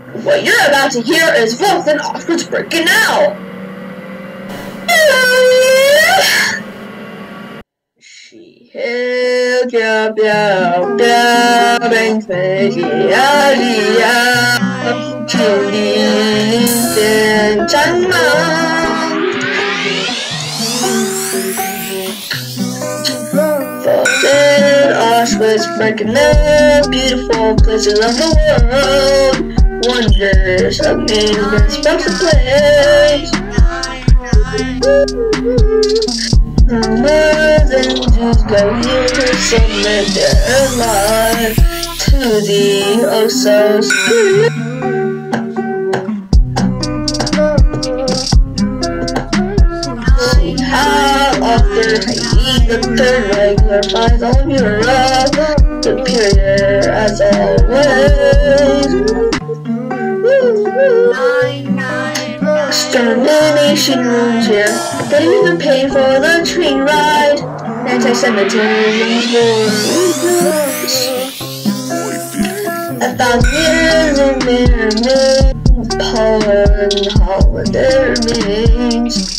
What you're about to hear is Vught and Auschwitz Birkenau. She held your bang Auschwitz, Birkenau, beautiful places of the world, wonders of nameless sparks of place. More than Jews go here to submit their life to the oh so spirit. See how often the third regular finds all of Europe superior as always. Extermination rooms here. They didn't even pay for the train ride. Anti-Semitism wars. 1,000 years of merriment, Poland, holiday remains.